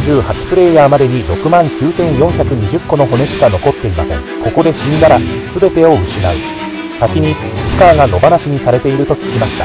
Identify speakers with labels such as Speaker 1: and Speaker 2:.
Speaker 1: 68プレイヤーまでに69,420個の骨しか残っていません。ここで死んだら全てを失う。先にスカーが野放しにされていると聞きました。